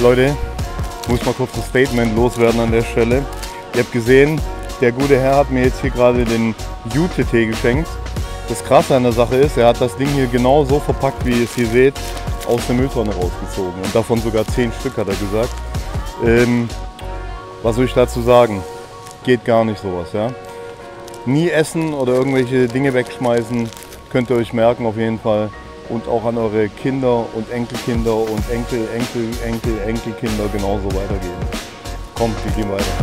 Leute, ich muss mal kurz ein Statement loswerden an der Stelle. Ihr habt gesehen, der gute Herr hat mir jetzt hier gerade den Jute-Tee geschenkt. Das Krasse an der Sache ist, er hat das Ding hier genau so verpackt, wie ihr es hier seht, aus der Mülltonne rausgezogen. Und davon sogar 10 Stück, hat er gesagt. Was soll ich dazu sagen? Geht gar nicht sowas. Ja? Nie essen oder irgendwelche Dinge wegschmeißen, könnt ihr euch merken auf jeden Fall. Und auch an eure Kinder und Enkelkinder und Enkelkinder genauso weitergeben. Kommt, wir gehen weiter.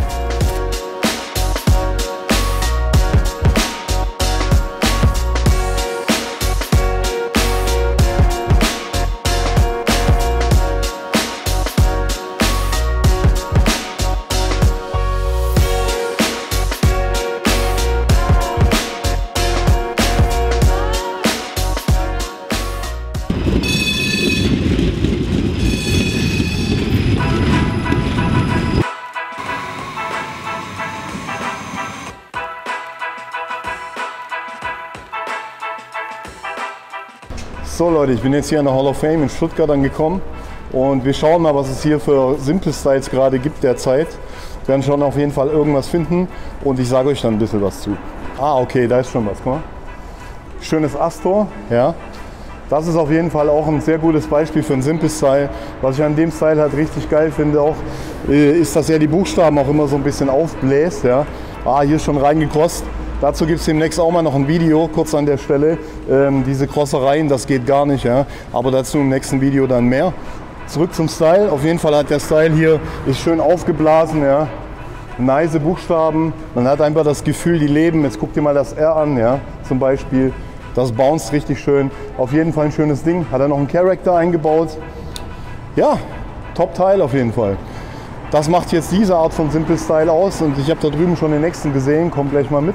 So Leute, ich bin jetzt hier in der Hall of Fame in Stuttgart angekommen und wir schauen mal, was es hier für Simple Styles gerade gibt derzeit. Wir werden schon auf jeden Fall irgendwas finden und ich sage euch dann ein bisschen was zu. Ah, okay, da ist schon was, guck mal. Schönes Astor, ja. Das ist auf jeden Fall auch ein sehr gutes Beispiel für einen Simple Style. Was ich an dem Style halt richtig geil finde auch, ist, dass er die Buchstaben auch immer so ein bisschen aufbläst, ja. Ah, hier ist schon reingekrost. Dazu gibt es demnächst auch mal noch ein Video, kurz an der Stelle. Diese Crossereien, das geht gar nicht, ja. Aber dazu im nächsten Video dann mehr. Zurück zum Style. Auf jeden Fall hat der Style hier, ist schön aufgeblasen, ja. Nice Buchstaben. Man hat einfach das Gefühl, die leben. Jetzt guckt ihr mal das R an, ja. Zum Beispiel. Das bounced richtig schön. Auf jeden Fall ein schönes Ding. Hat er noch einen Charakter eingebaut. Ja, Top-Teil auf jeden Fall. Das macht jetzt diese Art von Simple Style aus. Und ich habe da drüben schon den nächsten gesehen. Kommt gleich mal mit.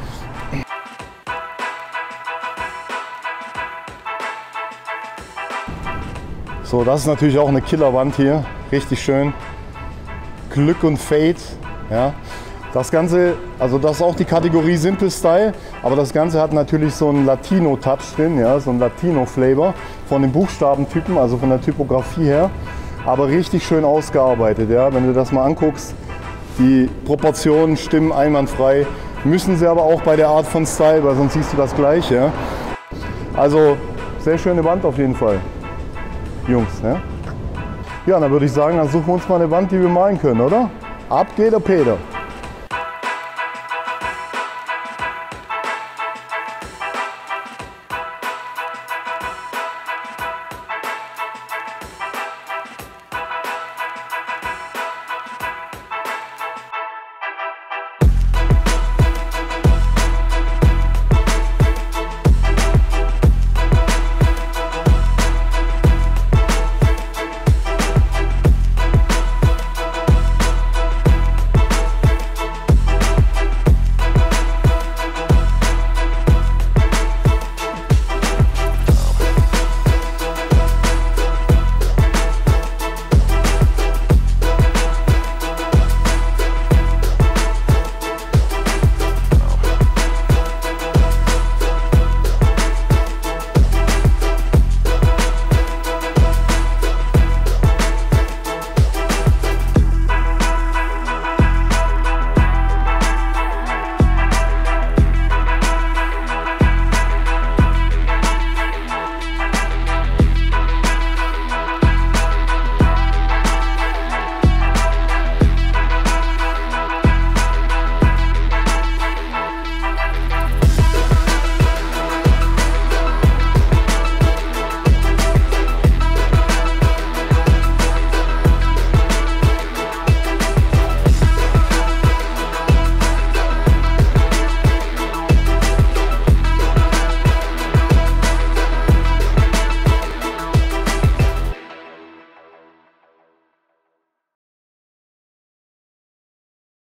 So, das ist natürlich auch eine Killerwand hier, richtig schön. Glück und Fade, ja. Das Ganze, also das ist auch die Kategorie Simple Style, aber das Ganze hat natürlich so einen Latino-Touch drin, ja, so einen Latino-Flavor von den Buchstabentypen, also von der Typografie her, aber richtig schön ausgearbeitet, ja. Wenn du das mal anguckst, die Proportionen stimmen einwandfrei, müssen sie aber auch bei der Art von Style, weil sonst siehst du das gleich, ja. Also sehr schöne Wand auf jeden Fall. Jungs, ne? Ja, dann würde ich sagen, dann suchen wir uns mal eine Wand, die wir malen können, oder? Ab geht der Peter!